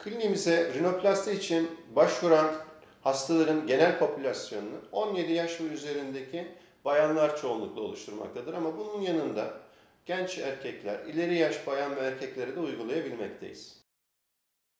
Kliniğimize rinoplasti için başvuran hastaların genel popülasyonunu 17 yaş ve üzerindeki bayanlar çoğunlukla oluşturmaktadır. Ama bunun yanında genç erkekler, ileri yaş bayan ve erkeklere de uygulayabilmekteyiz.